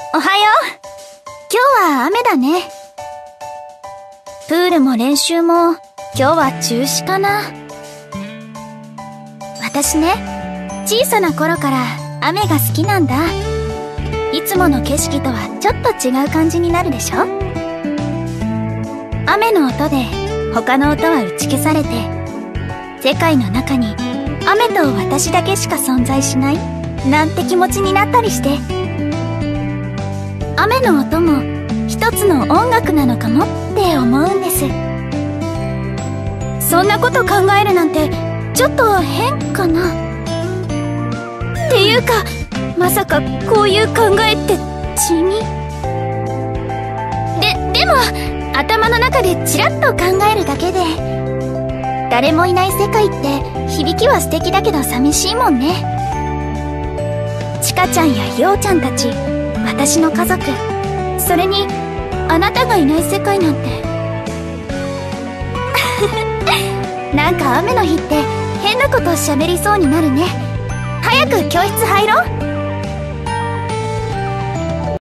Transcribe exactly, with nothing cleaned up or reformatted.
おはよう。今日は雨だね。プールも練習も今日は中止かな。私ね、小さな頃から雨が好きなんだ。いつもの景色とはちょっと違う感じになるでしょ。雨の音で他の音は打ち消されて、世界の中に雨と私だけしか存在しないなんて気持ちになったりして、雨の音も一つの音楽なのかもって思うんです。そんなこと考えるなんてちょっと変かな。っていうか、まさかこういう考えって地味で、でも頭の中でチラッと考えるだけで、誰もいない世界って響きは素敵だけど寂しいもんね。ちかちゃんやようちゃんたち、私の家族、それにあなたがいない世界なんてなんか雨の日って変なことを喋りそうになるね。早く教室入ろう。